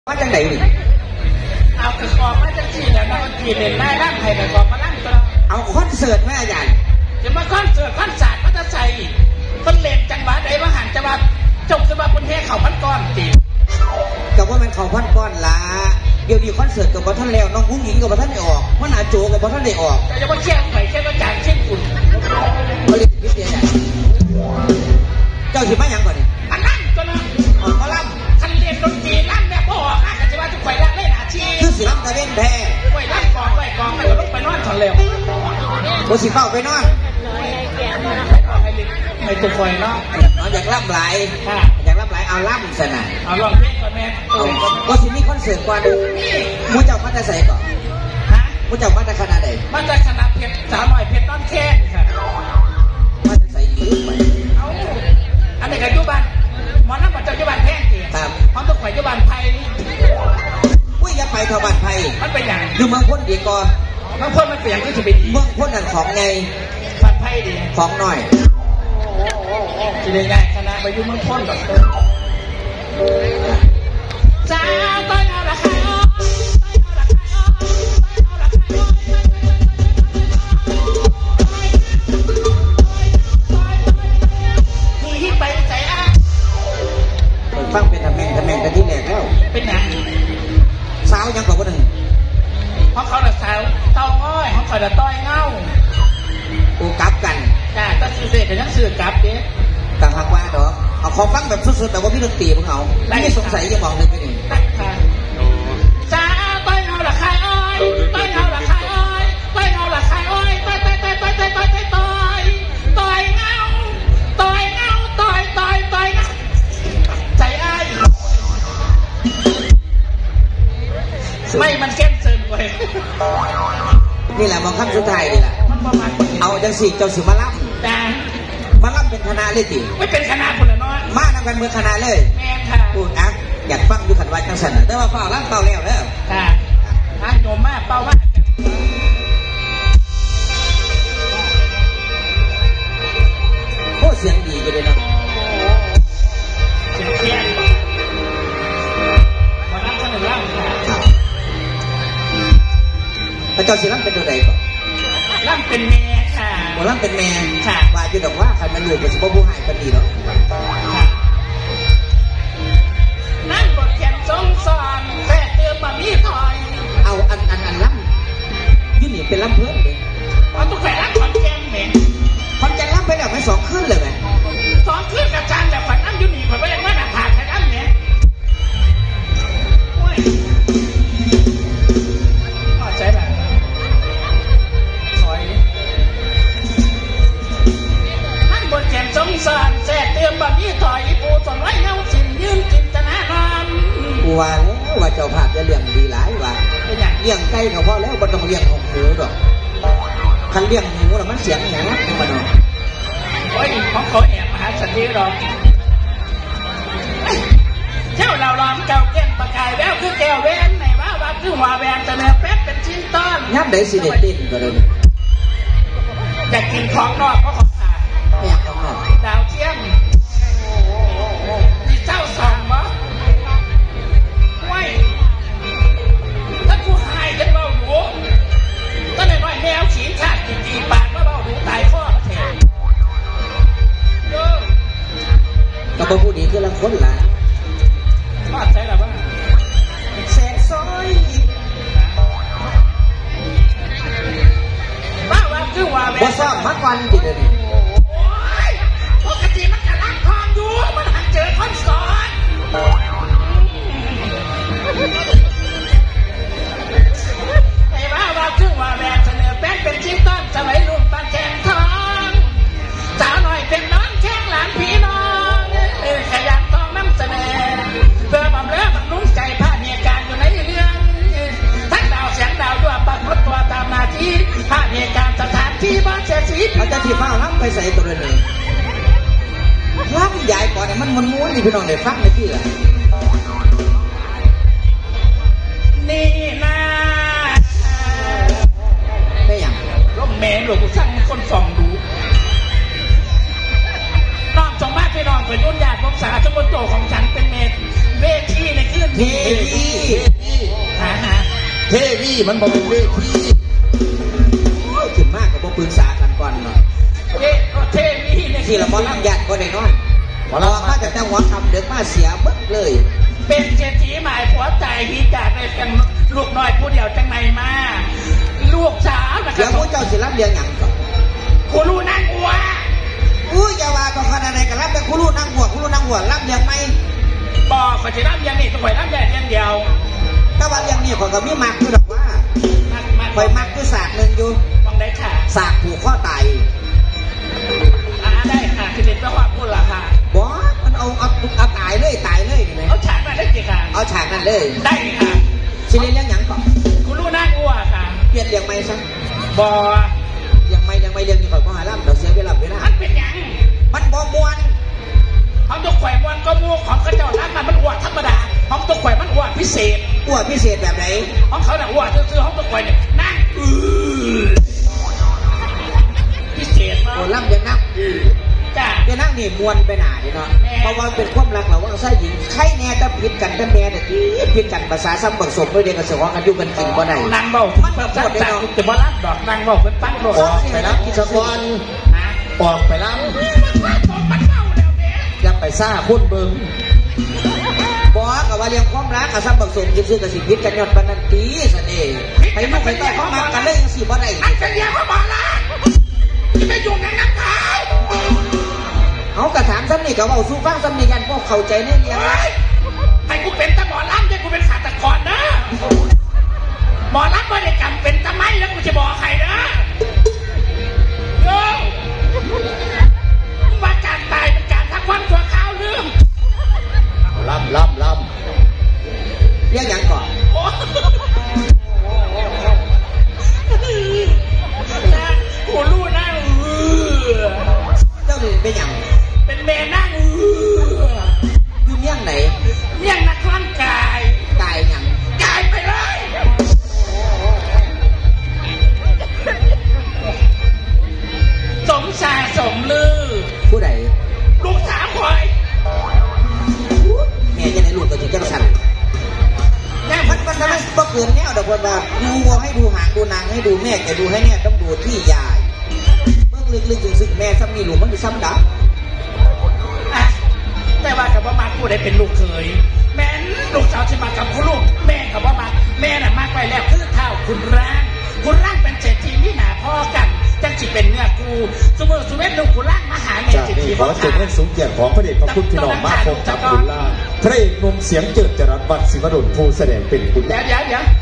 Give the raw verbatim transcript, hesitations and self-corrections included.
มาจากไหนเอากระสอบมาจากที่แล้วนะมันกี่เด่นได้ร่างไทยกระสอบมาร่างตัวเอาคอนเสิร์ตแม่อาจารย์จะมาคอนเสิร์ตคอนศาสตร์มันจะใส่ต้นเล่นจังหวะใดมาหันจังหวะจบจังหวะคนเทเข่าพันก้อนจีกับว่ามันเข่าพันก้อนละเดี๋ยวนี้คอนเสิร์ตกับพ่อท่านแล้วน้องผู้หญิงกับพ่อท่านได้ออกพ่อหนาโจกับพ่อท่านได้ออกแต่จะมาแช่ไข่แช่กระจายเช่นคุณผลิตพิเศษเจ้าสิมาอย่างก่อนนี่อันนั้นก็นะมาล่ำคันเรียนดนตรีล่ำแม่พ่ออ่ะกันจะว่าทุกคนล่ำเล่นอาชีพคือสิล่ำตะเล่นแท้ไว้ล่ำกองไว้กองไม่ก็ต้องไปนอนถอนเร็วโบสิเฝ้าไปนอนไม่ตุกคอยเนาะอยากล่ำไหลอยากล่ำไหลเอาล่ำสนะเอาลองเพลงก่อนแม่โบสิมีคอนเสิร์ตก่อนมูเจ้าพัฒนาใส่ก่อนฮะมูเจ้าพัฒนาขนาดไหนมาจากคณะเพชรสาวหน่อยเพชรน้อนแค้นค่ะพัฒนาใส่ยืดไปเอาอันนี้กับยุบันหมอน้ำมันจะยุบันแท้จริงครับเพราะต้องไปยุบันไทยอุ้ยอย่าไปทบันไทยมันเป็นอย่างดูเมืองพ้นดีก่อนเมืองพ้นมันเปลี่ยนก็จะเป็นเมืองพ้นนั่นของไงบันไทยดีของหน่อยจะได้ง่ายคณะไปยุ่งเมืองพ้นแบบตัวจ้าต้อยเอาละค่ะฟังเป็นทำแม่งทำแม่งแต่ที่แรกแล้วเป็นหนังสาวยังกว่าคนหนึ่งเพราะเขาละสาวเต้าง้อยเขาคอยละต้อยเงากูกลับกันจ้าก็ซื้อเด็กแต่ยังซื้อกลับเด้ต่างหากว่าดอกเอาขอฟังแบบสุดๆแต่ว่าพี่ดนตรีพวกเขาไม่สงสัยยังบอกเลยไม่หนึ่งจ้าต้อยเงาละใครอ้อยต้อยเงาละใครอ้อยต้อยเงาละใครอ้อยต้อยต้อยต้อยต้อยต้อยต้อยต้อยต้อยเงาต้อยเงาต้อยต้อยต้อยเงาใจอ้ายไม่มันเข้มเกินไปนี่แหละมองคำสุดท้ายนี่แหละเอาจังสี่เจ้าสิมาล่ำแต่มาล่ำเป็นคณะเลยสิไม่เป็นคณะคนละน้อยมาทำกันเมืองคณะเลยแม่ค่ะพูดนะอยากฟังดูขันวัดจังสันแต่ว่าเป่าล่ำเป่าแล้วเด้อค่ะอ่ะโยมมาเป่าว่าโอ้เสียงดีกันเลยนะเสียงเทียนมานั่งข้างหนึ่งล่างค่ะพระเจ้าสิล่ำเป็นตัวใดก่อนล่ำเป็นแม่ค่ะโอ้ล่ำเป็นแม่ค่ะว่าจะบอกว่าใครมันอยู่กับสิบผู้หายกันดีเนาะนั่งบทแข่งสงสารแค่เติมมามีถอยเอาอันอันอันล่ำยื่นหนีเป็นล่ำเพิ่มเลยเอาตุ๊กแฝงขอนแก่นเหม็นขอนแก่นล่ำไปแล้วไม่สองขึ้นเลยไหมสองขึ้นกับจานแบบฝันนั่งยื่นหนีฝันไปยังไม่หนักผ่านแค่นั้นเนี่ยพอใจแบบถอยนั่งบทแข่งสงสารแค่เติมมามีถอยปูสนไว้เงาสิ่งยืนจินตนาการว่าแล้วว่าเจ้าภาพจะเลี้ยงดีหลายว่าเลี้ยงไก่เขาพอแล้วมันต้องเลี้ยงของหมูดอกคันเลี้ยงหมูแล้วมันเสียงแหงมันมาดอกโอ้ยของเขาแอบมาหาสันติหรอกเจ้าเราลองเก่าเก่งประกายแววคือแก้วแวนไหนว่าว่าคือหัวแวนจะเนื้อแป๊บเป็นชิ้นต้นยับได้สิเด็ดดิ้นก็เลยอยากกินของนอกเพราะเขาขาดไม่อยากของนอกดาวเทียมมีเจ้าสองบ่ไม่ถ้ากูหายจะเบาดูก็เลยน้อยแมวขีดขาดจีจีปากว่าเบาดูตายข้อเถอะก็พอพูดดีคือลังคนละพอดใจหรือว่าแสงซอยบ้าว่าคือว่าว่าซ้อมมัดวันจีเดียวนี้ปกติมันจะรักทองอยู่มันหันเจอคนสอนไอ้บ้าว่าคือว่าแม่เสนอแป้งเป็นชิ้นต้นสมัยรุ่นปานแกงทองสาวหน่อยเป็นน้องแข้งหลานพี่น้องขยันต้องน้ำเสนอเพื่อบำเรอบำรุงใจภาพเหตุการณ์อยู่ในเรื่องทั้งดาวเสียงดาวด้วยปักรถตัวตามนาทีภาพเหตุการณ์สถานที่บ้านเสียชีวิตอาจารย์ที่ฟ้าล้ำไปใส่ตัวเลยล้ำใหญ่ก่อนเนี่ยมันมันม้วนนี่พี่น้องเด็กฟังในที่ละนี่นะได้ยังร่มแม่หลวงกูสั่งคนส่องดูน้องจงมากพี่น้องเป็นรุ่นญาติพงษาจงบนโตของฉันเป็นเมธเวทีในคืนเทวีเทวีมันบ่เป็นเวทีขึ้นมากกับพวกปรึกษากันก่อนเนาะเอ๊ะเทวีเนี่ยที่เราพอรับญาติก็ได้นอนพอเรามาแต่แต่หัวคำเด็กมาเสียบึ้งเลยเป็นเศรษฐีหมายผัวใจฮีจากในกันลูกน้อยผู้เดียวจังไหนมาลูกสาวนะครับแล้วผู้เจ้าสิรับเลี้ยงหยังก่อนกูรู้นั่งหัวอุ้ยอย่าว่าต้องขนาดไหนกันรับแต่กูรู้นั่งหัวกูรู้นั่งหัวรับเลี้ยงไหมบอกเขาจะรับเลี้ยงนี่ต้องไปรับแย่เลี้ยงเดียวถ้าว่าเลี้ยงนี่ของกับมีมักคือหรอกว่าคอยมักคือศาสตร์หนึ่งอยู่มองได้ค่ะศาสตร์ผูกข้อตายอ่าได้ค่ะคือเป็นเพราะว่าพูดละค่ะบอสมันเอาเอาเอาตายเลยตายเลยนี่ไหมเอาฉากนั้นได้จีค่ะเอาฉากนั้นเลยได้ค่ะชิเลี้ยงหยังก่อนกูรู้นั่งหัวค่ะเปลี่ยนเลี้ยงไม่ซะบอยังไม่ยังไม่เลี้ยงอยู่ก่อนก็หาล่ำเราเสียเวลาเวลามันเป็นยังมันบอมวนของตัวแขวนมวนก็มูของกระเจ้าล้านมันมันอวดธรรมดาของตัวแขวนมันอวดพิเศษอวดพิเศษแบบไหนของเขาเนี่ยอวดซื้อของตัวแขวนเนี่ยนั่งอือพิเศษโอ้ล่ำยังนั่งจ้าจะนั่งนี่มวนไปหนาดิเนาะเพราะว่าเป็นความรักเราว่าใช่หญิงใช่แน่จะผิดกันจะแน่แต่ที่ผิดกันภาษาซ้ำบักสมด้วยเด็กกระสือกันอยู่กันกินก็ได้นางเบามันแบบพูดได้เนาะจะมาลักดอกนางเบาเป็นตั้งโลกออกไปรับกิจกรออกไปรับอย่าไปซ่าพุ่นเบิ้งบอกกับว่าเลี้ยงความรักกับซ้ำบักสมยึดซื้อกับสิพิษกันยอดปนันตีสันเองไปลูกไปต่อเขามากันเลยยังสิบ่ได้อันเป็นยังเขาบอกละจะไปอยู่ในน้ำขาวเอากระถางซ้ำนี่กับเอาสู้ฟังซ้ำนี่กันพวกเข้าใจเนี่ยเลี้ยงให้กูเป็นตะหมอล้ำได้กูเป็นขาตะกอนนะหมอล้ำไม่ได้จำเป็นตะไม้แล้วกูจะบอกใครนะโย่ว่าการตายเป็นการทักวันตัวข้าวลืมล้ำล้ำล้ำเรียกยังก่อนกูรู้นะเจ้าหนึ่งเป็นยังเป็นแม่นั่งอยู่เมี่ยงไหนเมี่ยงนักร่างกายกายยังกายไปเลยสมชายสมลือผู้ใดลูกสาวคอยแม่จะไหนลูกก็จะจังสันแม่พัดมันจะไม่ก็เกินแนวเดี๋ยวคนว่าดูวัวให้ดูหางดูนางให้ดูแม่แต่ดูให้เนี่ยต้องดูที่ยายเมื่อลึกๆถึงซึ่งแม่ซ้ำมีลูกมันมีซ้ำดับแต่ว่ากับว่ามาผู้ใดเป็นลูกเคยแม่ลูกสาวที่มากับคุณลูกแม่กับว่ามาแม่น่ะมากไปแล้วคือเท่าคุณร่างคุณร่างเป็นเศรษฐีนี่หนาพ่อกันจังจิเป็นเนื้อกูสมมติสุเมธลูกคุณร่างมาหาแม่เศรษฐีขอเสียงเล่นสูงเกียรติของพระเดชพระคุณพี่น้องมาคงจับคุณล่าพระเอกหนุ่มเสียงเจิดจรัสวัดศิวดลผู้แสดงเป็นคุณเดี๋ยวเดี๋ยวเดี๋ยว